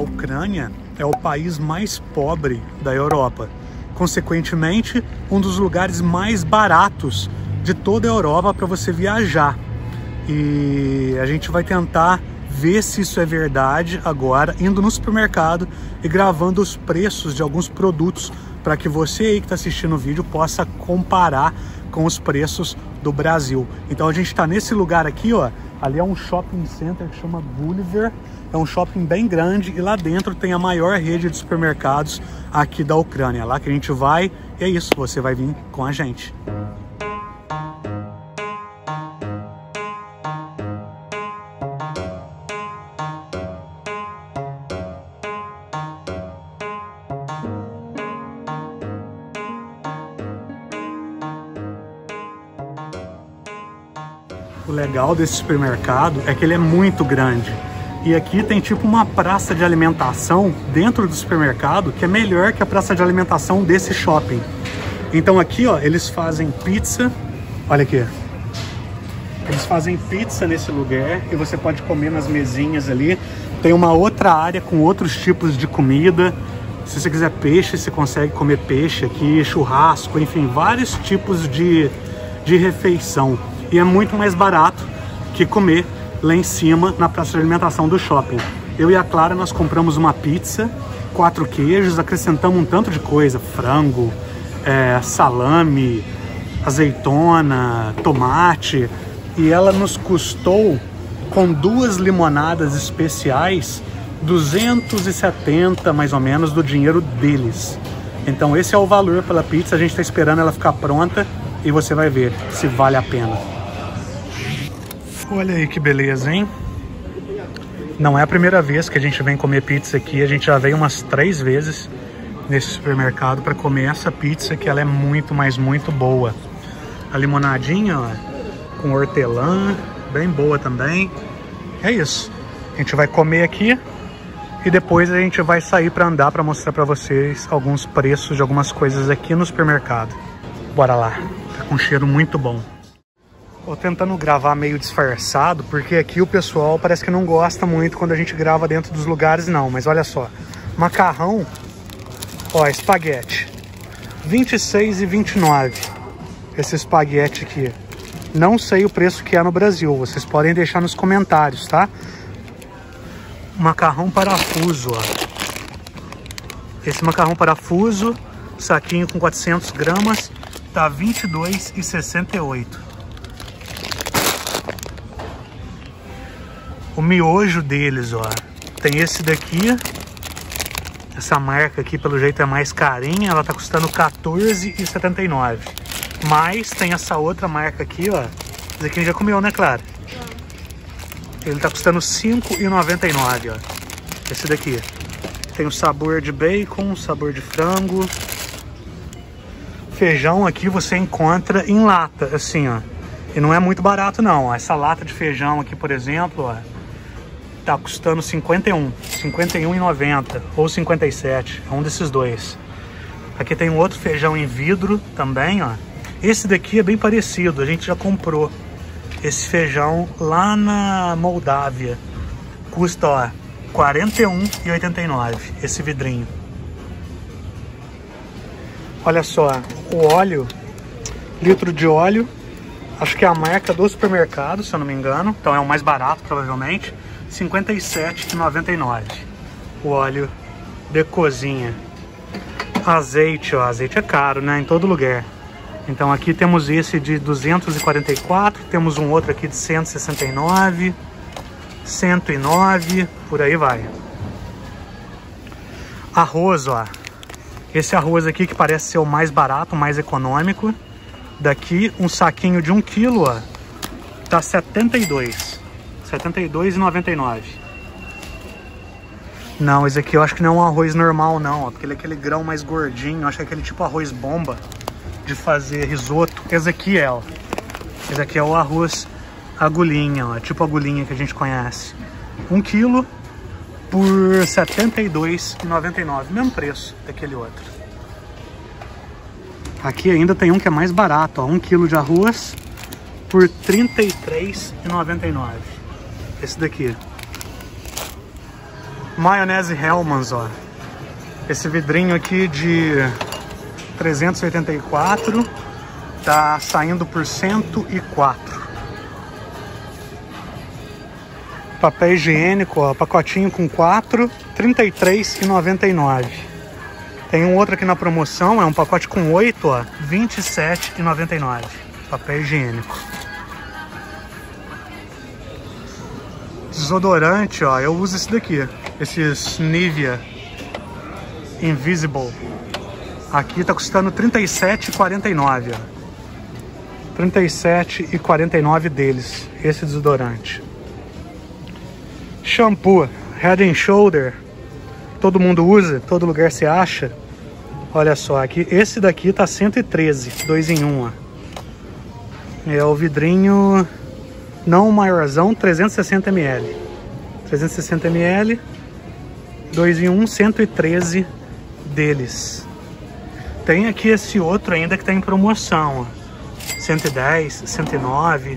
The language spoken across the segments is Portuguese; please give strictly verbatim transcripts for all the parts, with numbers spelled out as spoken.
Ucrânia é o país mais pobre da Europa. Consequentemente, um dos lugares mais baratos de toda a Europa para você viajar. E a gente vai tentar ver se isso é verdade agora, indo no supermercado e gravando os preços de alguns produtos para que você aí que está assistindo o vídeo possa comparar com os preços do Brasil. Então a gente está nesse lugar aqui, ó. Ali é um shopping center que chama Gulliver. É um shopping bem grande e lá dentro tem a maior rede de supermercados aqui da Ucrânia. Lá que a gente vai e é isso, você vai vir com a gente. O legal desse supermercado é que ele é muito grande. E aqui tem tipo uma praça de alimentação dentro do supermercado que é melhor que a praça de alimentação desse shopping. Então aqui, ó, eles fazem pizza. Olha aqui. Eles fazem pizza nesse lugar e você pode comer nas mesinhas ali. Tem uma outra área com outros tipos de comida. Se você quiser peixe, você consegue comer peixe aqui, churrasco, enfim, vários tipos de, de refeição. E é muito mais barato que comer lá em cima na praça de alimentação do shopping. Eu e a Clara, nós compramos uma pizza, quatro queijos, acrescentamos um tanto de coisa, frango, é, salame, azeitona, tomate, e ela nos custou, com duas limonadas especiais, duzentos e setenta mais ou menos do dinheiro deles. Então esse é o valor pela pizza, a gente está esperando ela ficar pronta e você vai ver se vale a pena. Olha aí que beleza, hein? Não é a primeira vez que a gente vem comer pizza aqui, a gente já veio umas três vezes nesse supermercado para comer essa pizza, que ela é muito, mas muito boa. A limonadinha, ó, com hortelã, bem boa também. É isso. A gente vai comer aqui e depois a gente vai sair para andar para mostrar para vocês alguns preços de algumas coisas aqui no supermercado. Bora lá. Tá com um cheiro muito bom. Tô tentando gravar meio disfarçado, porque aqui o pessoal parece que não gosta muito quando a gente grava dentro dos lugares, não. Mas olha só, macarrão, ó, espaguete, vinte e seis e vinte e nove. Esse espaguete aqui. Não sei o preço que é no Brasil, vocês podem deixar nos comentários, tá? Macarrão parafuso, ó. Esse macarrão parafuso, saquinho com quatrocentas gramas, tá vinte e dois e sessenta e oito. O miojo deles, ó, tem esse daqui, essa marca aqui pelo jeito é mais carinha, ela tá custando quatorze e setenta e nove. Mas tem essa outra marca aqui, ó, esse aqui a gente já comeu, né, Clara? Ele tá custando cinco e noventa e nove, ó, esse daqui. Tem o sabor de bacon, sabor de frango. Feijão aqui você encontra em lata, assim, ó. E não é muito barato, não, ó. Essa lata de feijão aqui, por exemplo, ó, tá custando cinquenta e um, cinquenta e um e noventa ou cinquenta e sete, é um desses dois. Aqui tem um outro feijão em vidro também, ó. Esse daqui é bem parecido, a gente já comprou esse feijão lá na Moldávia. Custa, ó, quarenta e um e oitenta e nove, esse vidrinho. Olha só, o óleo, litro de óleo, acho que é a marca do supermercado, se eu não me engano, então é o mais barato provavelmente. cinquenta e sete e noventa e nove. O óleo de cozinha. Azeite, ó, azeite é caro, né, em todo lugar. Então aqui temos esse de duzentos e quarenta e quatro, temos um outro aqui de cento e sessenta e nove, cento e nove, por aí vai. Arroz, ó. Esse arroz aqui que parece ser o mais barato, o mais econômico. Daqui um saquinho de um quilo, ó, tá setenta e dois. setenta e dois e noventa e nove. Não, esse aqui eu acho que não é um arroz normal, não, ó, porque ele é aquele grão mais gordinho. Acho que é aquele tipo arroz bomba de fazer risoto. Esse aqui é, ó. Esse aqui é o arroz agulhinha, ó, tipo agulhinha que a gente conhece. Um quilo por setenta e dois e noventa e nove, mesmo preço daquele outro. Aqui ainda tem um que é mais barato, ó, um quilo de arroz por trinta e três e noventa e nove. Esse daqui. Maionese Hellmann's, ó. Esse vidrinho aqui de trezentos e oitenta e quatro tá saindo por cento e quatro. Papel higiênico, ó, pacotinho com quatro, trinta e três reais e noventa e nove centavos. Tem um outro aqui na promoção, é um pacote com oito, ó, vinte e sete reais e noventa e nove centavos. Papel higiênico. Desodorante, ó, eu uso esse daqui, esses Nivea Invisible. Aqui tá custando trinta e sete reais e quarenta e nove centavos, ó. trinta e sete reais e quarenta e nove centavos deles, esse desodorante. Shampoo, Head and Shoulder, todo mundo usa, todo lugar se acha. Olha só, aqui, esse daqui tá cento e treze, dois em um, ó. É o vidrinho não maiorzão, trezentos e sessenta mililitros. trezentos e sessenta mililitros, dois em um, cento e treze deles. Tem aqui esse outro ainda que tá em promoção, ó. cento e dez, cento e nove.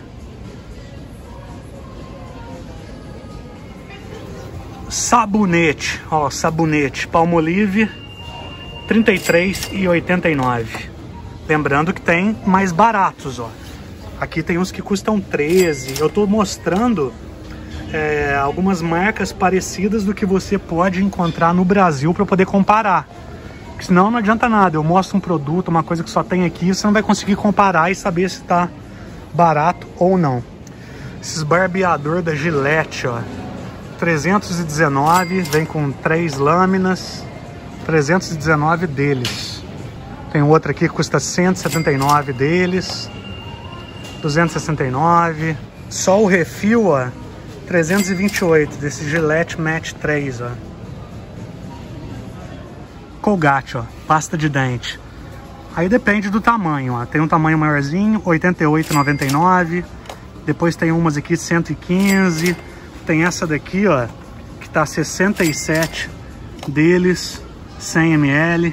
Sabonete, ó, sabonete Palmolive, trinta e três reais e oitenta e nove centavos. Lembrando que tem mais baratos, ó. Aqui tem uns que custam treze. Eu tô mostrando é, algumas marcas parecidas do que você pode encontrar no Brasil para poder comparar. Porque senão não adianta nada. Eu mostro um produto, uma coisa que só tem aqui, você não vai conseguir comparar e saber se tá barato ou não. Esses barbeador da Gillette, ó, trezentos e dezenove, vem com três lâminas, trezentos e dezenove deles. Tem outro aqui que custa cento e setenta e nove deles, duzentos e sessenta e nove. Só o refil, ó, trezentos e vinte e oito desse Gillette Match três, ó. Colgate, ó, pasta de dente. Aí depende do tamanho, ó. Tem um tamanho maiorzinho, oitenta e oito reais e noventa e nove centavos. Depois tem umas aqui cento e quinze. Tem essa daqui, ó, que tá sessenta e sete deles, cem mililitros.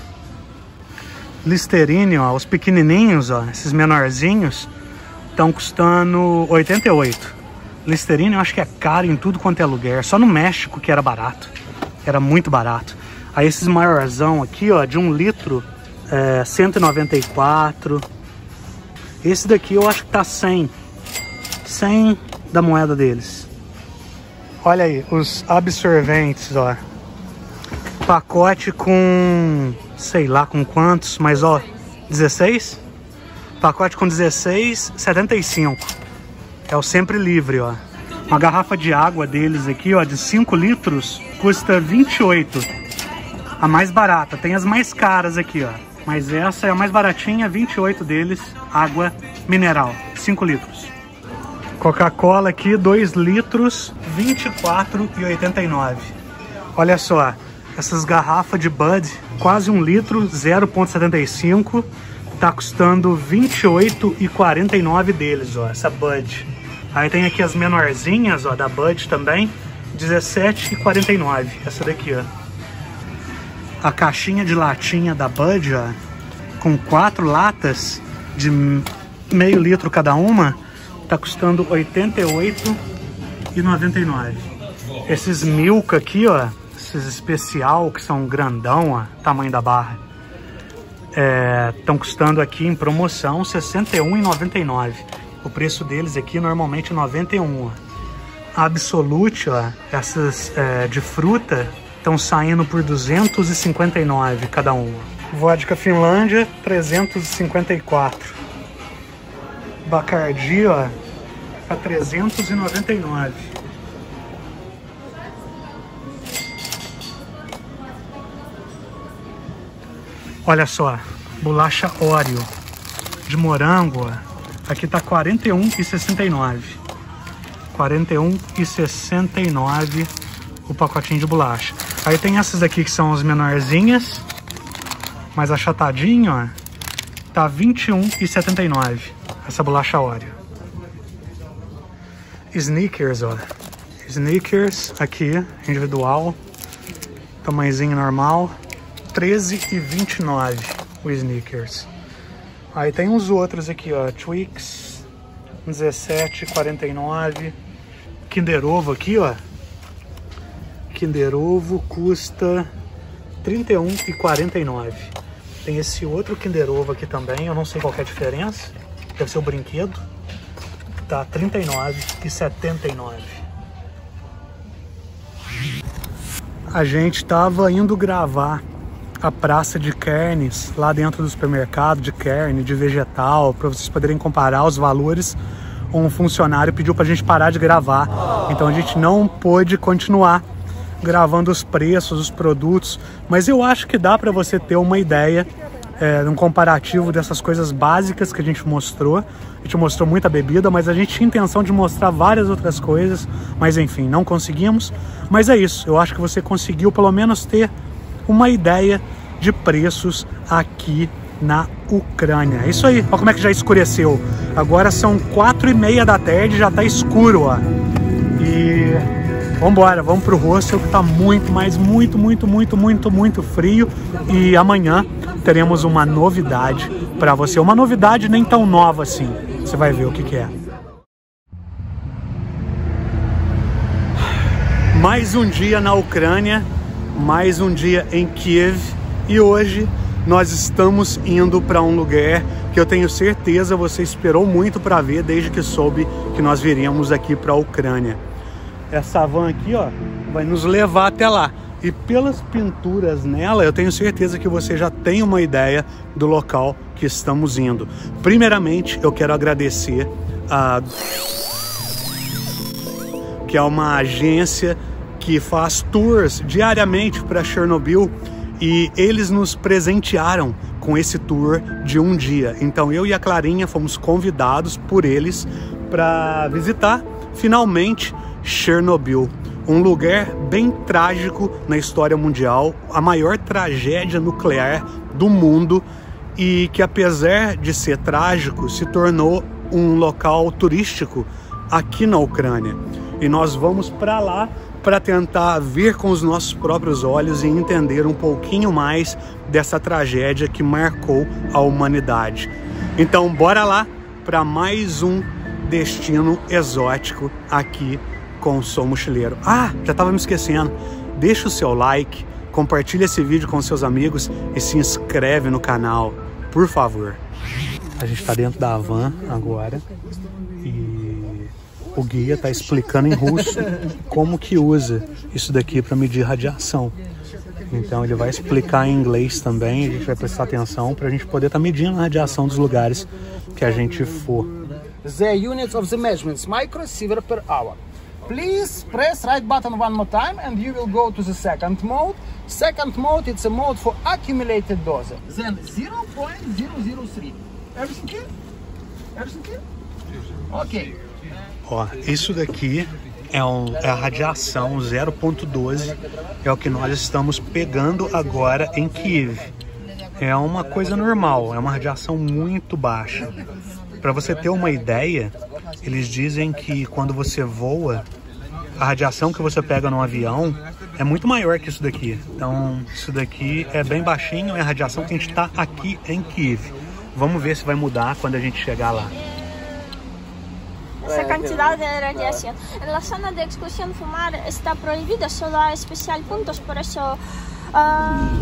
Listerine, ó, os pequenininhos, ó, esses menorzinhos, estão custando oitenta e oito. Listerine eu acho que é caro em tudo quanto é lugar. Só no México que era barato. Era muito barato. Aí esses maiorzão aqui, ó, de um litro, é, cento e noventa e quatro. Esse daqui eu acho que tá cem. cem da moeda deles. Olha aí, os absorventes, ó. Pacote com, sei lá com quantos, mas ó, dezesseis? Pacote com dezesseis, setenta e cinco. É o sempre livre, ó. Uma garrafa de água deles aqui, ó, de cinco litros, custa vinte e oito. A mais barata. Tem as mais caras aqui, ó. Mas essa é a mais baratinha, vinte e oito deles, água mineral, cinco litros. Coca-Cola aqui, dois litros, vinte e quatro reais e oitenta e nove. Olha só, essas garrafas de Bud, quase um litro, zero vírgula setenta e cinco, tá custando vinte e oito reais e quarenta e nove deles, ó, essa Bud. Aí tem aqui as menorzinhas, ó, da Bud também, dezessete reais e quarenta e nove, essa daqui, ó. A caixinha de latinha da Bud, ó, com quatro latas de meio litro cada uma, tá custando oitenta e oito reais e noventa e nove. Esses Milka aqui, ó, esses especial que são grandão, ó, tamanho da barra, estão é, custando aqui em promoção sessenta e um reais e noventa e nove. O preço deles aqui normalmente é noventa e um. Ó. Absolute, ó, essas é, de fruta estão saindo por duzentos e cinquenta e nove cada uma. Vodka Finlândia, trezentos e cinquenta e quatro. Bacardi, ó, a trezentos e noventa e nove. Olha só, bolacha Oreo de morango, ó, aqui tá quarenta e um reais e sessenta e nove. quarenta e um reais e sessenta e nove o pacotinho de bolacha. Aí tem essas aqui que são as menorzinhas, mais achatadinho, ó, tá vinte e um reais e setenta e nove. Essa bolacha Oreo. Snickers, ó. Snickers aqui, individual, tamanhozinho normal, treze reais e vinte e nove o Snickers. Aí tem uns outros aqui, ó, Twix, dezessete reais e quarenta e nove. Kinder Ovo aqui, ó, Kinder Ovo custa trinta e um reais e quarenta e nove centavos. Tem esse outro Kinder Ovo aqui também, eu não sei qual que é a diferença. Deve ser o brinquedo. Tá trinta e nove reais e setenta e nove centavos. A gente tava indo gravar a praça de carnes lá dentro do supermercado, de carne, de vegetal, para vocês poderem comparar os valores. Um funcionário pediu pra gente parar de gravar, então a gente não pôde continuar gravando os preços, os produtos, mas eu acho que dá para você ter uma ideia, é, um comparativo dessas coisas básicas que a gente mostrou. A gente mostrou muita bebida, mas a gente tinha intenção de mostrar várias outras coisas, mas enfim, não conseguimos. Mas é isso, eu acho que você conseguiu pelo menos ter uma ideia de preços aqui na Ucrânia. É isso aí, olha como é que já escureceu. Agora são quatro e meia da tarde, já tá escuro, ó. E vamos embora, vamos pro hostel que tá muito, mas muito, muito, muito, muito, muito frio. E amanhã teremos uma novidade para você. Uma novidade nem tão nova assim. Você vai ver o que que é. Mais um dia na Ucrânia, mais um dia em Kiev. E hoje nós estamos indo para um lugar que eu tenho certeza você esperou muito para ver desde que soube que nós viríamos aqui para a Ucrânia. Essa van aqui, ó, vai nos levar até lá. E pelas pinturas nela, eu tenho certeza que você já tem uma ideia do local que estamos indo. Primeiramente, eu quero agradecer a... que é uma agência que faz tours diariamente para Chernobyl. E eles nos presentearam com esse tour de um dia. Então eu e a Clarinha fomos convidados por eles para visitar finalmente Chernobyl, um lugar bem trágico na história mundial, a maior tragédia nuclear do mundo e que, apesar de ser trágico, se tornou um local turístico aqui na Ucrânia. E nós vamos para lá para tentar ver com os nossos próprios olhos e entender um pouquinho mais dessa tragédia que marcou a humanidade. Então, bora lá para mais um destino exótico aqui com o Sou Mochileiro. Ah, já estava me esquecendo. Deixa o seu like, compartilha esse vídeo com seus amigos e se inscreve no canal, por favor. A gente está dentro da van agora e o guia está explicando em russo como que usa isso daqui para medir radiação. Então ele vai explicar em inglês também, a gente vai prestar atenção para a gente poder estar tá medindo a radiação dos lugares que a gente for. The units of the measurements, microsievert per hour. Please press right button one more time and you will go to the second mode. Second mode, it's a mode for accumulated dose. Then zero point zero zero three. Everything clear? Everything clear? Okay. Ó, isso daqui é, um, é a radiação zero ponto doze, é o que nós estamos pegando agora em Kiev. É uma coisa normal, é uma radiação muito baixa. Para você ter uma ideia, eles dizem que quando você voa, a radiação que você pega no avião é muito maior que isso daqui. Então, isso daqui é bem baixinho, é a radiação que a gente está aqui em Kiev. Vamos ver se vai mudar quando a gente chegar lá. Essa quantidade de radiación. En la zona de exclusión fumar está prohibida, solo hay especial puntos, por eso... Uh...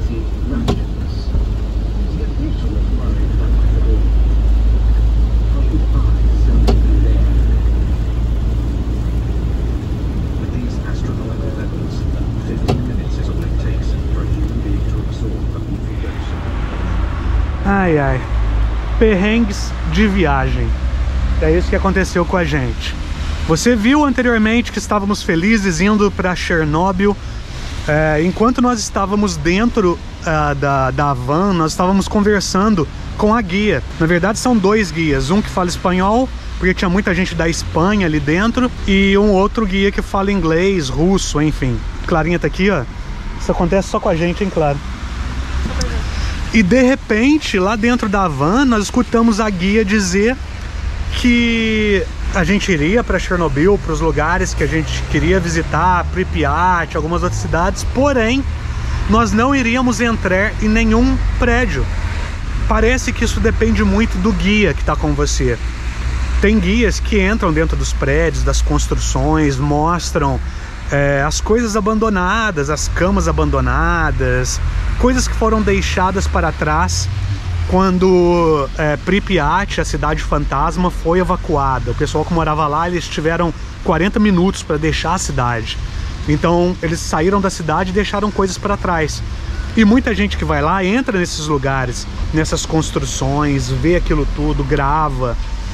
Ai, ai. Perrengues de viagem. É isso que aconteceu com a gente. Você viu anteriormente que estávamos felizes indo para Chernobyl. É, enquanto nós estávamos dentro uh, da, da van, nós estávamos conversando com a guia. Na verdade são dois guias, um que fala espanhol, porque tinha muita gente da Espanha ali dentro, e um outro guia que fala inglês, russo, enfim. Clarinha tá aqui, ó. Isso acontece só com a gente, hein, Claro? E de repente, lá dentro da van, nós escutamos a guia dizer que a gente iria para Chernobyl, para os lugares que a gente queria visitar, Pripyat, algumas outras cidades, porém, nós não iríamos entrar em nenhum prédio. Parece que isso depende muito do guia que está com você. Tem guias que entram dentro dos prédios, das construções, mostram é, as coisas abandonadas, as camas abandonadas, coisas que foram deixadas para trás quando é, Pripyat, a cidade fantasma, foi evacuada. O pessoal que morava lá, eles tiveram quarenta minutos para deixar a cidade. Então eles saíram da cidade e deixaram coisas para trás. E muita gente que vai lá entra nesses lugares, nessas construções, vê aquilo tudo, grava.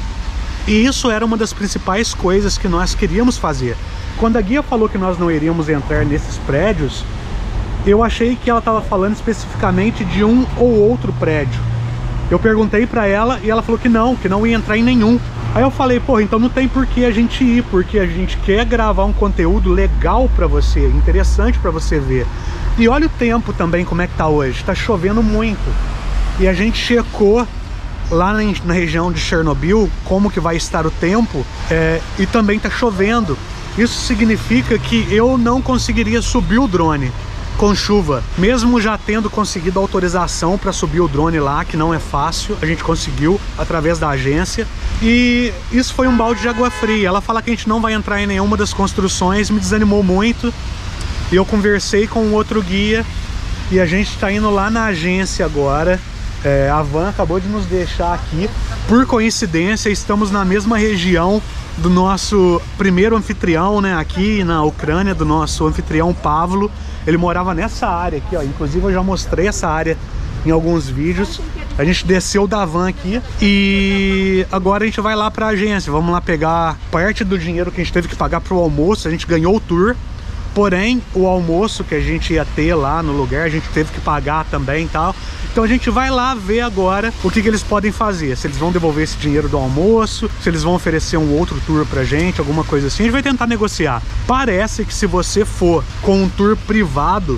E isso era uma das principais coisas que nós queríamos fazer. Quando a guia falou que nós não iríamos entrar nesses prédios, eu achei que ela estava falando especificamente de um ou outro prédio. Eu perguntei para ela e ela falou que não, que não ia entrar em nenhum. Aí eu falei, pô, então não tem por que a gente ir, porque a gente quer gravar um conteúdo legal para você, interessante para você ver. E olha o tempo também, como é que tá hoje. Tá chovendo muito. E a gente checou lá na, na região de Chernobyl como que vai estar o tempo, é, e também tá chovendo. Isso significa que eu não conseguiria subir o drone com chuva, mesmo já tendo conseguido autorização para subir o drone lá, que não é fácil, a gente conseguiu através da agência. E isso foi um balde de água fria. Ela fala que a gente não vai entrar em nenhuma das construções, me desanimou muito. E eu conversei com um outro guia e a gente está indo lá na agência agora. É, a van acabou de nos deixar aqui. Por coincidência, estamos na mesma região do nosso primeiro anfitrião, né, aqui na Ucrânia, do nosso anfitrião Pavlo. Ele morava nessa área aqui, ó. Inclusive eu já mostrei essa área em alguns vídeos. A gente desceu da van aqui e agora a gente vai lá para a agência. Vamos lá pegar parte do dinheiro que a gente teve que pagar para o almoço. A gente ganhou o tour, porém o almoço que a gente ia ter lá no lugar a gente teve que pagar também e tal. Então a gente vai lá ver agora o que, que eles podem fazer. Se eles vão devolver esse dinheiro do almoço, se eles vão oferecer um outro tour pra gente, alguma coisa assim. A gente vai tentar negociar. Parece que se você for com um tour privado,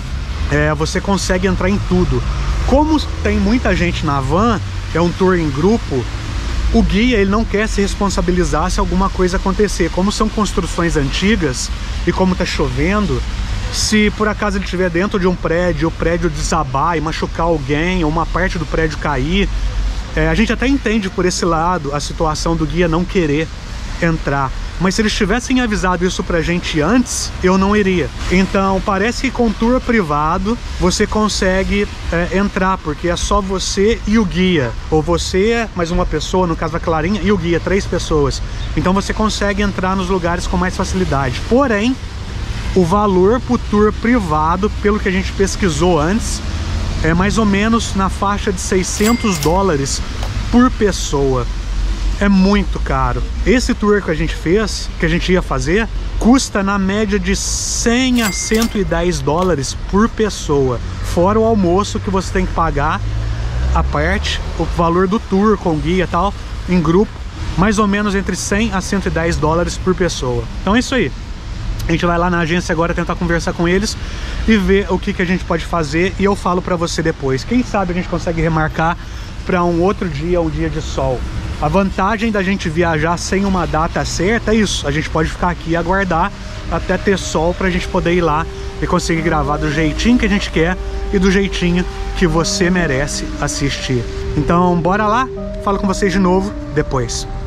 é, você consegue entrar em tudo. Como tem muita gente na van, é um tour em grupo, o guia ele não quer se responsabilizar se alguma coisa acontecer. Como são construções antigas e como tá chovendo, se por acaso ele estiver dentro de um prédio, o prédio desabar e machucar alguém, ou uma parte do prédio cair, é, a gente até entende por esse lado a situação do guia não querer entrar. Mas se eles tivessem avisado isso pra gente antes, eu não iria. Então parece que com tour privado você consegue é, entrar, porque é só você e o guia. Ou você, mais uma pessoa, no caso a Clarinha, e o guia, três pessoas. Então você consegue entrar nos lugares com mais facilidade. Porém, o valor pro tour privado, pelo que a gente pesquisou antes, é mais ou menos na faixa de seiscentos dólares por pessoa. É muito caro. Esse tour que a gente fez, que a gente ia fazer, custa na média de cem a cento e dez dólares por pessoa. Fora o almoço que você tem que pagar a parte, o valor do tour com guia e tal, em grupo, mais ou menos entre cem a cento e dez dólares por pessoa. Então é isso aí. A gente vai lá na agência agora tentar conversar com eles e ver o que, que a gente pode fazer, e eu falo pra você depois. Quem sabe a gente consegue remarcar para um outro dia, um dia de sol. A vantagem da gente viajar sem uma data certa é isso. A gente pode ficar aqui e aguardar até ter sol pra gente poder ir lá e conseguir gravar do jeitinho que a gente quer e do jeitinho que você merece assistir. Então bora lá, falo com vocês de novo depois.